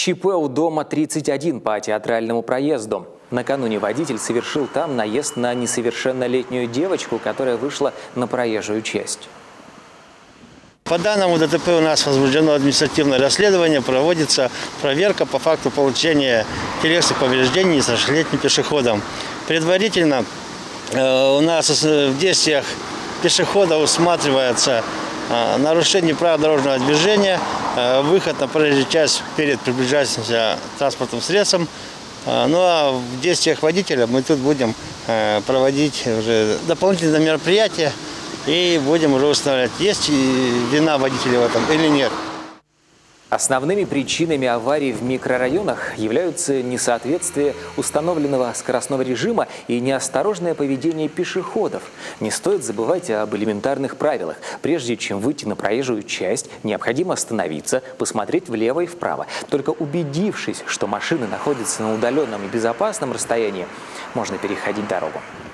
ЧП у дома 31 по Театральному проезду. Накануне водитель совершил там наезд на несовершеннолетнюю девочку, которая вышла на проезжую часть. По данному ДТП у нас возбуждено административное расследование, проводится проверка по факту получения телесных повреждений несовершеннолетним пешеходом. Предварительно у нас в действиях пешехода усматривается нарушение правил дорожного движения, выход на проезжую часть перед приближающимся транспортным средством. Ну а в действиях водителя мы тут будем проводить уже дополнительные мероприятия и будем уже устанавливать, есть вина водителя в этом или нет. Основными причинами аварий в микрорайонах являются несоответствие установленного скоростного режима и неосторожное поведение пешеходов. Не стоит забывать об элементарных правилах. Прежде чем выйти на проезжую часть, необходимо остановиться, посмотреть влево и вправо. Только убедившись, что машины находятся на удаленном и безопасном расстоянии, можно переходить дорогу.